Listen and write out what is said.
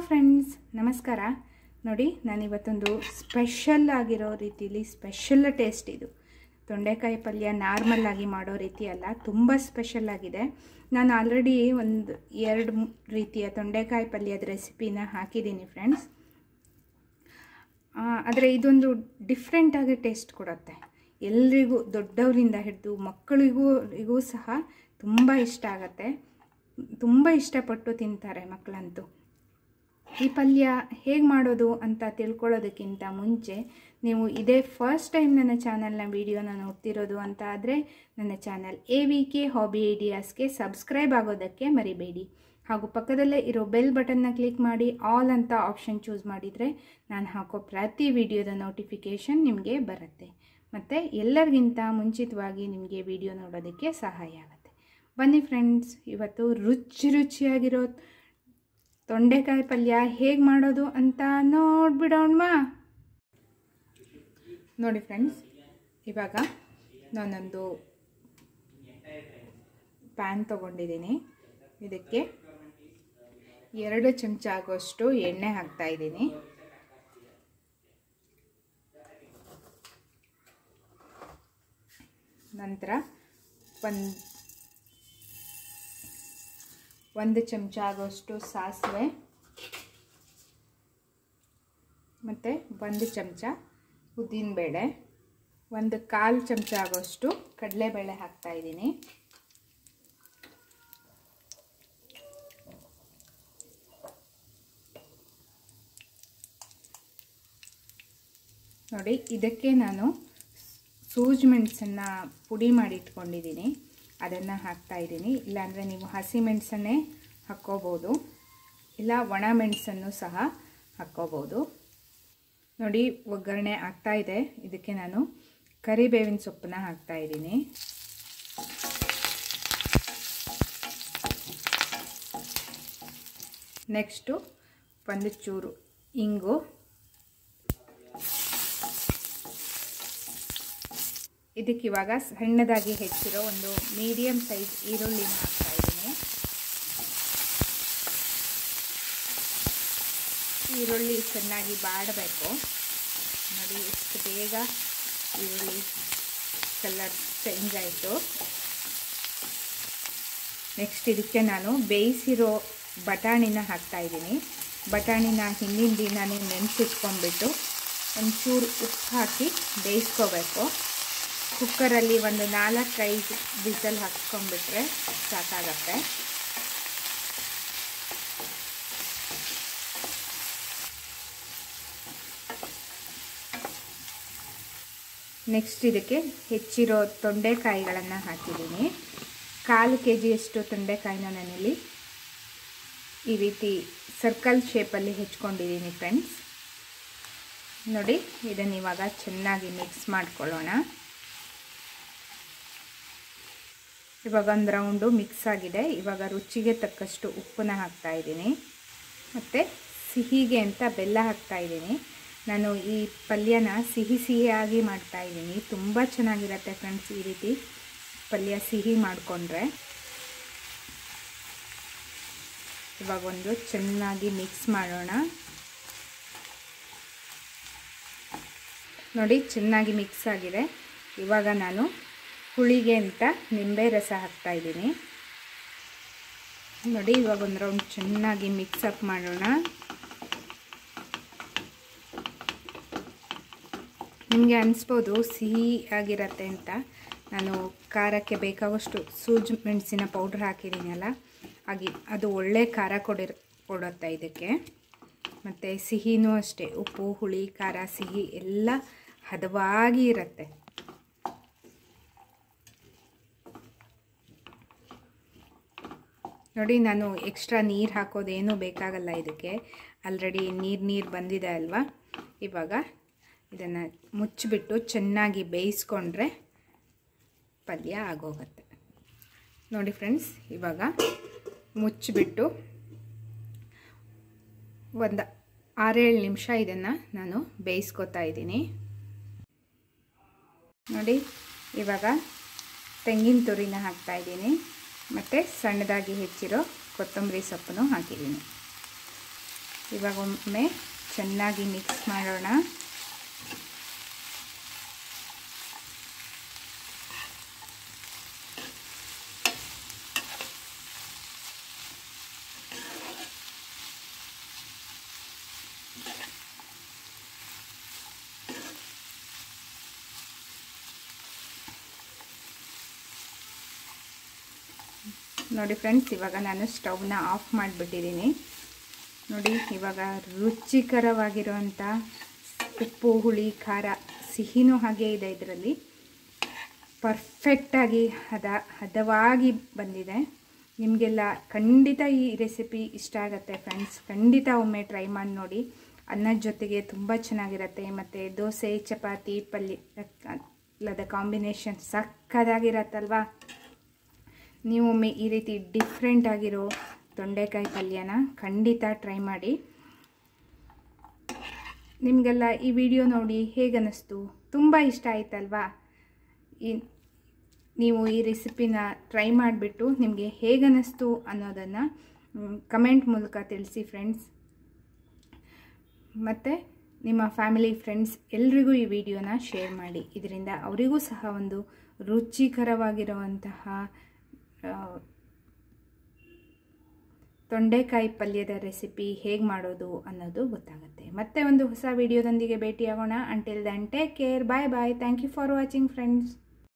Friends, ನಮಸ್ಕಾರ. ನೋಡಿ, ನಾನು ಇವತ್ತೊಂದು ಸ್ಪೆಷಲ್ ಆಗಿರೋ ರೀತಿಯಲ್ಲಿ ಸ್ಪೆಷಲ್ ಟೇಸ್ಟ್ ಇದು ತೊಂಡೆಕಾಯಿ ಪಲ್ಯ ನಾರ್ಮಲ್ ಆಗಿ ಮಾಡೋ ರೀತಿ ಅಲ್ಲ, ತುಂಬ ಸ್ಪೆಷಲ್ ಆಗಿದೆ. ನಾನು ಆಲ್ರೆಡಿ ಒಂದು 2 ರೀತಿಯ ತೊಂಡೆಕಾಯಿ ಪಲ್ಯದ ರೆಸಿಪಿನ ಹಾಕಿದ್ದೀನಿ ಫ್ರೆಂಡ್ಸ್. ಆದರೆ ಇದೊಂದು ಡಿಫ್ರೆಂಟಾಗಿ ಟೇಸ್ಟ್ ಕೊಡುತ್ತೆ. ಎಲ್ರಿಗೂ, ದೊಡ್ಡವರಿಂದ ಹಿಡಿದು ಮಕ್ಕಳಿಗೂ ಸಹ ತುಂಬ ಇಷ್ಟ ಆಗುತ್ತೆ. ತುಂಬ ಇಷ್ಟಪಟ್ಟು ತಿಂತಾರೆ ಮಕ್ಕಳಂತೂ. ಈ ಪಲ್ಯ ಹೇಗೆ ಮಾಡೋದು ಅಂತ ತಿಳ್ಕೊಳ್ಳೋದಕ್ಕಿಂತ ಮುಂಚೆ ನೀವು ಇದೇ ಫಸ್ಟ್ ಟೈಮ್ ನನ್ನ ಚಾನಲ್ನ ವಿಡಿಯೋನ ನೋಡ್ತಿರೋದು ಅಂತ ಆದರೆ ನನ್ನ ಚಾನಲ್ AVK ಹಾಬಿ ಐಡಿಯಾಸ್ಗೆ ಸಬ್ಸ್ಕ್ರೈಬ್ ಆಗೋದಕ್ಕೆ ಮರಿಬೇಡಿ. ಹಾಗೂ ಪಕ್ಕದಲ್ಲೇ ಇರೋ ಬೆಲ್ ಬಟನ್ನ ಕ್ಲಿಕ್ ಮಾಡಿ ಆಲ್ ಅಂತ ಆಪ್ಷನ್ ಚೂಸ್ ಮಾಡಿದರೆ ನಾನು ಹಾಕೋ ಪ್ರತಿ ವಿಡಿಯೋದ ನೋಟಿಫಿಕೇಷನ್ ನಿಮಗೆ ಬರುತ್ತೆ. ಮತ್ತು ಎಲ್ಲರಿಗಿಂತ ಮುಂಚಿತವಾಗಿ ನಿಮಗೆ ವಿಡಿಯೋ ನೋಡೋದಕ್ಕೆ ಸಹಾಯ ಆಗುತ್ತೆ. ಬನ್ನಿ ಫ್ರೆಂಡ್ಸ್, ಇವತ್ತು ರುಚಿಯಾಗಿರೋ ತೊಂಡೆಕಾಯಿ ಪಲ್ಯ ಹೇಗೆ ಮಾಡೋದು ಅಂತ ನೋಡ್ಬಿಡೋಣ. ನೋಡಿ ಫ್ರೆಂಡ್ಸ್, ಇವಾಗ ನಾನೊಂದು ಪ್ಯಾನ್ ತೊಗೊಂಡಿದ್ದೀನಿ. ಇದಕ್ಕೆ 2 ಚಮಚ ಆಗೋಷ್ಟು ಎಣ್ಣೆ ಹಾಕ್ತಾ ಇದ್ದೀನಿ. ನಂತರ ಒಂದು ಚಮಚ ಆಗೋಷ್ಟು ಸಾಸಿವೆ ಮತ್ತು 1 ಚಮಚ ಉದ್ದಿನಬೇಳೆ, 1/4 ಚಮಚ ಆಗೋಷ್ಟು ಕಡಲೆಬೇಳೆ ಹಾಕ್ತಾ ಇದ್ದೀನಿ. ನೋಡಿ, ಇದಕ್ಕೆ ನಾನು ಸೂಜಿ ಮೆಣಸನ್ನು ಪುಡಿ ಮಾಡಿ ಇಟ್ಕೊಂಡಿದ್ದೀನಿ, ಅದನ್ನು ಹಾಕ್ತಾ ಇದ್ದೀನಿ. ಇಲ್ಲಾಂದರೆ ನೀವು ಹಸಿ ಮೆಣಸನ್ನೇ ಹಾಕ್ಕೋಬೋದು, ಇಲ್ಲ ಒಣ ಮೆಣಸನ್ನು ಸಹ ಹಾಕ್ಕೋಬೋದು. ನೋಡಿ, ಒಗ್ಗರಣೆ ಆಗ್ತಾ ಇದೆ. ಇದಕ್ಕೆ ನಾನು ಕರಿಬೇವಿನ ಸೊಪ್ಪನ್ನ ಹಾಕ್ತಾ ಇದ್ದೀನಿ. ನೆಕ್ಸ್ಟು 1 ಚೂರು ಇಂಗು, ಇದಕ್ಕೆ ಇವಾಗ ಸಣ್ಣದಾಗಿ ಹೆಚ್ಚಿರೋ ಒಂದು ಮೀಡಿಯಂ ಸೈಜ್ ಈರುಳ್ಳಿನ ಹಾಕ್ತಾ ಇದ್ದೀನಿ. ಈರುಳ್ಳಿ ಚೆನ್ನಾಗಿ ಬಾಡಬೇಕು. ನೋಡಿ, ಎಷ್ಟು ಬೇಗ ಈರುಳ್ಳಿ ಕಲರ್ ಚೇಂಜ್ ಆಯಿತು. ನೆಕ್ಸ್ಟ್ ಇದಕ್ಕೆ ನಾನು ಬೇಯಿಸಿರೋ ಬಟಾಣಿನ ಹಾಕ್ತಾ ಇದ್ದೀನಿ. ಬಟಾಣಿನ ಹಿಂದಿನ ದಿನನೇ ನೆನೆಸಿಟ್ಕೊಂಡ್ಬಿಟ್ಟು ಒಂಚೂರು ಉಪ್ಪು ಹಾಕಿ ಬೇಯಿಸ್ಕೋಬೇಕು. ಕುಕ್ಕರಲ್ಲಿ ಒಂದು 4-5 ವಿಸಲ್ ಹಾಕ್ಕೊಂಡ್ಬಿಟ್ರೆ ಸಾಕಾಗತ್ತೆ. ನೆಕ್ಸ್ಟ್ ಇದಕ್ಕೆ ಹೆಚ್ಚಿರೋ ತೊಂಡೆಕಾಯಿಗಳನ್ನು ಹಾಕಿದ್ದೀನಿ. 1/4 kg ತೊಂಡೆಕಾಯಿನ ನಾನಿಲ್ಲಿ ಈ ರೀತಿ ಸರ್ಕಲ್ ಶೇಪಲ್ಲಿ ಹೆಚ್ಕೊಂಡಿದ್ದೀನಿ ಫ್ರೆಂಡ್ಸ್. ನೋಡಿ, ಇದನ್ನು ಇವಾಗ ಚೆನ್ನಾಗಿ ಮಿಕ್ಸ್ ಮಾಡ್ಕೊಳ್ಳೋಣ. ಇವಾಗ ಒಂದು ರೌಂಡು ಮಿಕ್ಸ್ ಆಗಿದೆ. ಇವಾಗ ರುಚಿಗೆ ತಕ್ಕಷ್ಟು ಉಪ್ಪನ್ನ ಹಾಕ್ತಾ ಇದ್ದೀನಿ ಮತ್ತು ಸಿಹಿಗೆ ಅಂತ ಬೆಲ್ಲ ಹಾಕ್ತಾ ಇದ್ದೀನಿ. ನಾನು ಈ ಪಲ್ಯನ ಸಿಹಿಯಾಗಿ ಮಾಡ್ತಾ ಇದ್ದೀನಿ. ತುಂಬ ಚೆನ್ನಾಗಿರುತ್ತೆ ಫ್ರೆಂಡ್ಸ್ ಈ ರೀತಿ ಪಲ್ಯ ಸಿಹಿ ಮಾಡಿಕೊಂಡ್ರೆ. ಇವಾಗ ಒಂದು ಚೆನ್ನಾಗಿ ಮಿಕ್ಸ್ ಮಾಡೋಣ. ನೋಡಿ, ಚೆನ್ನಾಗಿ ಮಿಕ್ಸ್ ಆಗಿದೆ. ಇವಾಗ ನಾನು ಹುಳಿಗೆ ಅಂತ ನಿಂಬೆ ರಸ ಹಾಕ್ತಾ ಇದ್ದೀನಿ. ನೋಡಿ, ಇವಾಗ ಒಂದು ರೌಂಡ್ ಚೆನ್ನಾಗಿ ಮಿಕ್ಸಪ್ ಮಾಡೋಣ. ನಿಮಗೆ ಅನಿಸ್ಬೋದು ಸಿಹಿ ಆಗಿರತ್ತೆ ಅಂತ. ನಾನು ಖಾರಕ್ಕೆ ಬೇಕಾದಷ್ಟು ಸೂಜಿ ಮೆಣಸಿನ ಪೌಡ್ರ್ ಹಾಕಿದ್ದೀನಲ್ಲ, ಅದು ಒಳ್ಳೆ ಖಾರ ಕೊಡುತ್ತೆ ಇದಕ್ಕೆ. ಮತ್ತು ಸಿಹಿನೂ ಅಷ್ಟೇ, ಉಪ್ಪು ಹುಳಿ ಖಾರ ಸಿಹಿ ಎಲ್ಲ ಹದವಾಗಿ ಇರುತ್ತೆ. ನೋಡಿ, ನಾನು ಎಕ್ಸ್ಟ್ರಾ ನೀರು ಹಾಕೋದೇನೂ ಬೇಕಾಗಲ್ಲ ಇದಕ್ಕೆ. ಆಲ್ರೆಡಿ ನೀರು ಬಂದಿದೆ ಅಲ್ವಾ. ಇವಾಗ ಇದನ್ನು ಮುಚ್ಚಿಬಿಟ್ಟು ಚೆನ್ನಾಗಿ ಬೇಯಿಸ್ಕೊಂಡ್ರೆ ಪಲ್ಯ ಆಗೋಗುತ್ತೆ. ನೋಡಿ ಫ್ರೆಂಡ್ಸ್, ಇವಾಗ ಮುಚ್ಚಿಬಿಟ್ಟು ಒಂದು 6-7 ನಿಮಿಷ ಇದನ್ನು ನಾನು ಬೇಯಿಸ್ಕೊತಾ ಇದ್ದೀನಿ. ನೋಡಿ, ಇವಾಗ ತೆಂಗಿನ ತುರಿನ ಹಾಕ್ತಾ ಇದ್ದೀನಿ ಮತ್ತು ಸಣ್ಣದಾಗಿ ಹೆಚ್ಚಿರೋ ಕೊತ್ತಂಬರಿ ಸೊಪ್ಪನ್ನು ಹಾಕಿದ್ದೀನಿ. ಇವಾಗ ಒಮ್ಮೆ ಚೆನ್ನಾಗಿ ಮಿಕ್ಸ್ ಮಾಡೋಣ. ನೋಡಿ ಫ್ರೆಂಡ್ಸ್, ಇವಾಗ ನಾನು ಸ್ಟವ್ನ ಆಫ್ ಮಾಡಿಬಿಟ್ಟಿದ್ದೀನಿ. ನೋಡಿ, ಇವಾಗ ರುಚಿಕರವಾಗಿರುವಂಥ ಉಪ್ಪು, ಹುಳಿ, ಖಾರ, ಸಿಹಿನೂ ಹಾಗೆ ಇದೆ. ಇದರಲ್ಲಿ ಪರ್ಫೆಕ್ಟಾಗಿ ಹದವಾಗಿ ಬಂದಿದೆ. ನಿಮಗೆಲ್ಲ ಖಂಡಿತ ಈ ರೆಸಿಪಿ ಇಷ್ಟ ಆಗುತ್ತೆ ಫ್ರೆಂಡ್ಸ್. ಖಂಡಿತ ಒಮ್ಮೆ ಟ್ರೈ ಮಾಡಿ ನೋಡಿ. ಅನ್ನದ ಜೊತೆಗೆ ತುಂಬ ಚೆನ್ನಾಗಿರುತ್ತೆ. ಮತ್ತು ದೋಸೆ, ಚಪಾತಿ, ಪಲ್ಯದ ಕಾಂಬಿನೇಷನ್ ಸಕ್ಕತ್ತಾಗಿರತ್ತಲ್ವಾ. ನೀವೊಮ್ಮೆ ಈ ರೀತಿ ಡಿಫ್ರೆಂಟ್ ಆಗಿರೋ ತೊಂಡೆಕಾಯಿ ಪಲ್ಯನ ಖಂಡಿತ ಟ್ರೈ ಮಾಡಿ. ನಿಮಗೆಲ್ಲ ಈ ವಿಡಿಯೋ ನೋಡಿ ಹೇಗನ್ನಿಸ್ತು? ತುಂಬ ಇಷ್ಟ ಆಯ್ತಲ್ವಾ? ನೀವು ಈ ರೆಸಿಪಿನ ಟ್ರೈ ಮಾಡಿಬಿಟ್ಟು ನಿಮಗೆ ಹೇಗನ್ನಿಸ್ತು ಅನ್ನೋದನ್ನು ಕಮೆಂಟ್ ಮೂಲಕ ತಿಳಿಸಿ ಫ್ರೆಂಡ್ಸ್. ಮತ್ತು ನಿಮ್ಮ ಫ್ಯಾಮಿಲಿ, ಫ್ರೆಂಡ್ಸ್ ಎಲ್ರಿಗೂ ಈ ವಿಡಿಯೋನ ಶೇರ್ ಮಾಡಿ. ಇದರಿಂದ ಅವರಿಗೂ ಸಹ ಒಂದು ರುಚಿಕರವಾಗಿರುವಂತಹ ತೊಂಡೆಕಾಯಿ ಪಲ್ಯದ ರೆಸಿಪಿ ಹೇಗೆ ಮಾಡೋದು ಅನ್ನೋದು ಗೊತ್ತಾಗುತ್ತೆ. ಮತ್ತೆ ಒಂದು ಹೊಸ ವಿಡಿಯೋದೊಂದಿಗೆ ಭೇಟಿಯಾಗೋಣ. Until then take care, bye bye. Thank you for watching friends.